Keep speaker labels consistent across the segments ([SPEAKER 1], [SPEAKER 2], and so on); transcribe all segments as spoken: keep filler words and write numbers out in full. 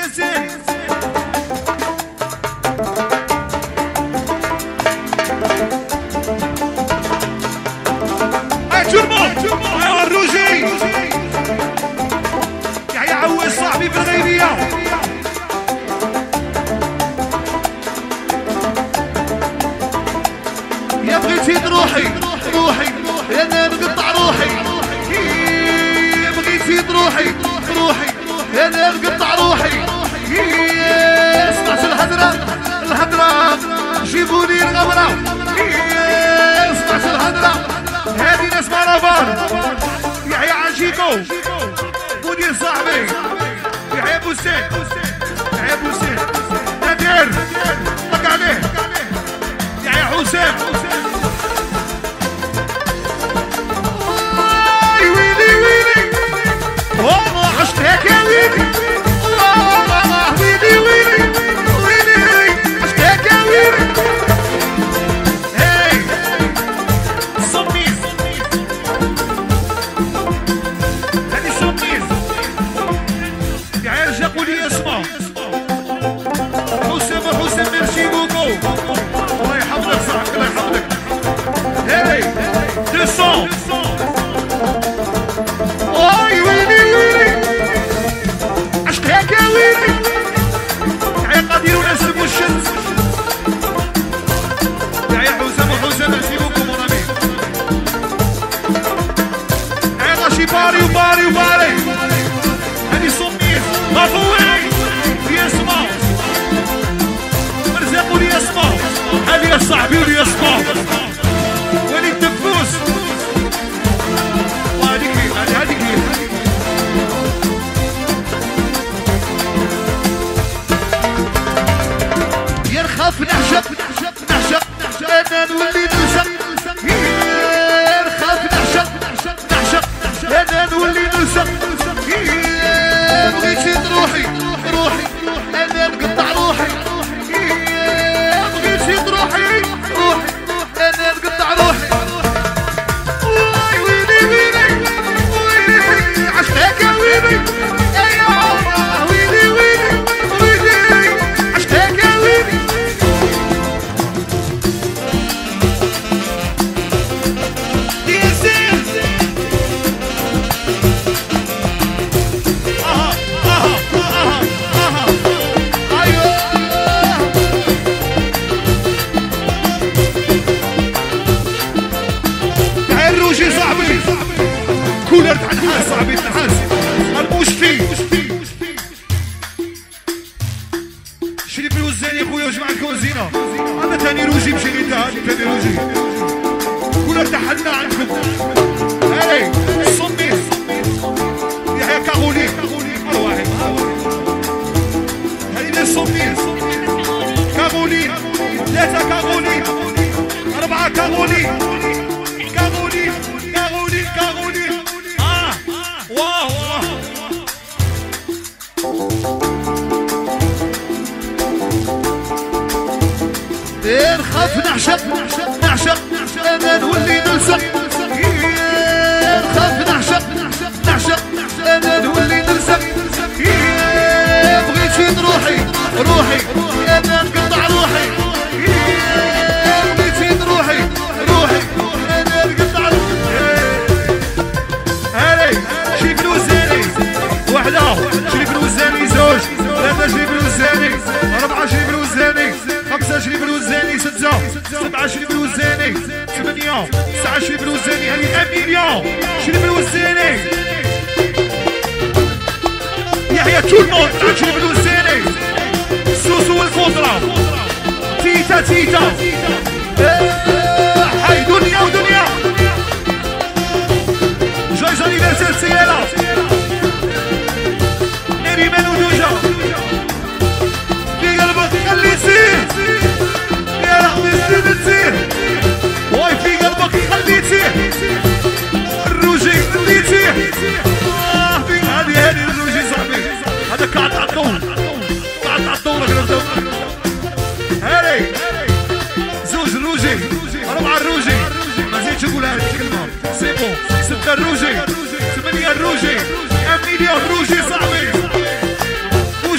[SPEAKER 1] مدير صاحبي يحيى بوسين يحيى بوسين نادر طق عليه يحيى حسين ويلي ويلي والله عشت هيك يا ويلي ويلي ويلي ويلي عشت هيك يا ويلي هي صميم هذه صميم يا عيال قولي اسمع حسام حسام ميرسي بوكو الله يحفظك صاحبي الله يحفظك هي دسون واي ويلي ويلي عشت هيك يا ويلي يا قدير ونسب الشمس يا يا حسام وحسام ميرسي بوكو مون امي يا غاشي باري وباري وباري هذه صميم مطوي يسمع مرزق ولي يسمع هذه يا صاحبي ولي يسمع ولي الدبوس وهذيك هذه هذيك يرخف نحشق نحشق انا نولي نلصق يرخف نحشق نحشق انا نولي نلصق بغيتي تروحي روحي انا نقطع روحي بغيتي تروحي روحي انا نقطع روحي ويلي ويلي ويلي عشت هيك يا ويلي يا عمره ويلي ويلي ويلي عشت هيك يا ويلي كولر تاع النحاس صاحبي النحاس المشفي شري بالوزاني خويا وجمع الكوزينه انا ثاني روجي مشي لي هاني ثاني روجي كولر تاع حنا عندكم هاي صمي يحيى كاغولي واحد هذه لي صمي كاغولي ثلاثه كاغولي اربعه كاغولي كاغولي كاغولي كاغولي اه واه واه نخاف نعشق نعشق انا نولي نلصق نخاف نعشق نعشق انا نولي نلصق بغيتي تروحي روحي انا نقطع روحي بغيتي تروحي روحي انا نقطع روحي شريف الوزاني وحده شريف الوزاني زوج ثلاثة شريف الوزاني أربعة شريف الوزاني خمسة شريف الوزاني ستة سبعة شريف الوزاني ثمانية تسعة شريف الوزاني هذه أميليا شريف الوزاني يحيى تو الموند تاع شريف الوزاني سوسو والفوطرة تيتا تيتا حي دنيا ودنيا جويز انيفرسير سيارة نريمان ودوجة في قلبك خلي يسير يا رحمة السيد تسير واي في قلبك خلي يسير الروجي خلي يسير هذه هذه الروجي صاحبي هذا قاعد على الدور قاعد على الدور هذي زوج الروجي أربعة الروجي ما زيدش نقول هذه الكلمة سي بون ستة الروجي ثمانية الروجي أميليا الروجي صاحبي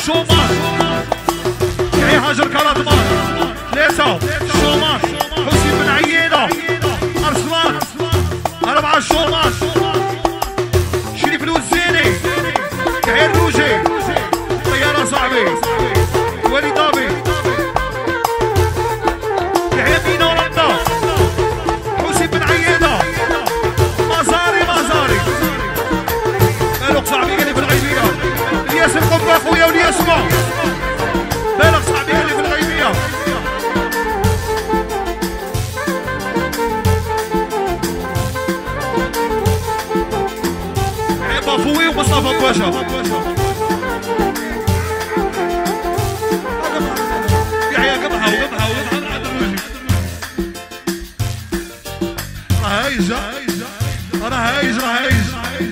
[SPEAKER 1] شومان يحيى هاجر كرادمان ثلاثة شومان حسين بن عيينة أرسلان أربعة شومان شريف الوزيني يحيى الروجي طيارة صاحبي وليد دابي يحيى مينا ورندا حسين بن عيينة مزاري مزاري بالغ صاحبي قال لي في الغيبية الياس القبة خويا والياس ما بالغ صاحبي قال لي في الغيبية عيبا فوي ومصطفى باشا يحيى قبحة وقبحة وقبحة عند الوجه راه هايج راه هايج راه هايج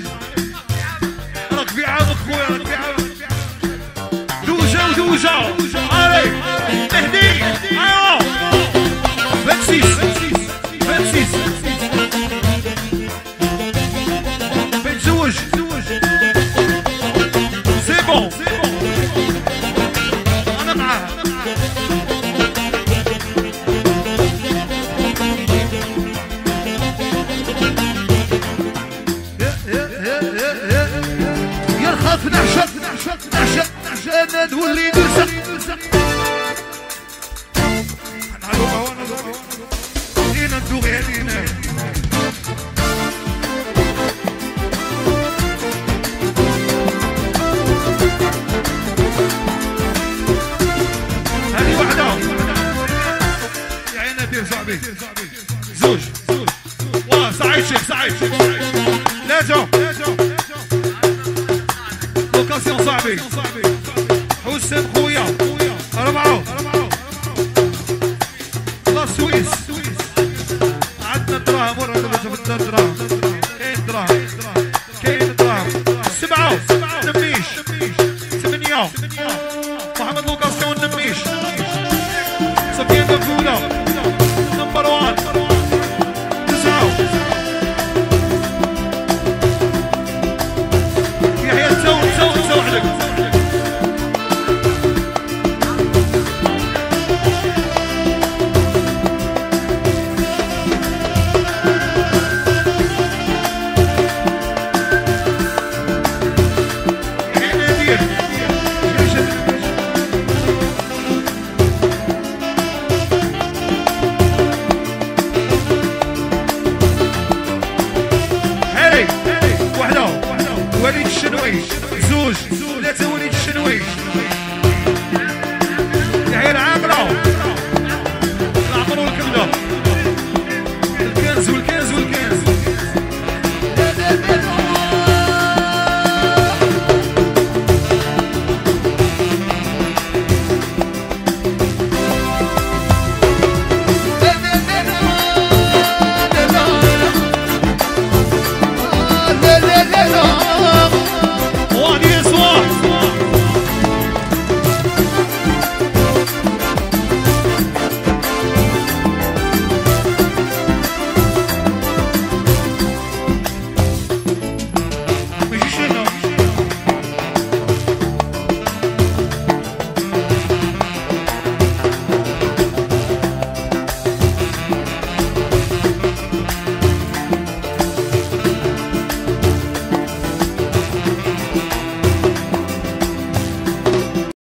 [SPEAKER 1] راك في عامك خويا راك في عامك دوجة ودوجة علي مهدي ايوا بنسيس بنسيس بنزوج سي بون انا معاه يرخص نعشق نعشق نعشق نعشق انا نولي نرزق لينا ندوغي علينا هذه وحدة يا عينا دير صاحبي زوج واه سعيد شيخ سعيد شيخ لا جو لوكاسيون صاحبي حسين خويا أربعة لا سويس عندنا دراهم ورا نشوف الدراهم كاين دراهم كاين دراهم سبعة نميش ثمانية محمد لوكاسيون نميش سفيان دفولة نمبر وان تسعة يحيى تسوي تسوي تسوي وحدك وليد الشنويش زوج ثلاثة وليد الشنويش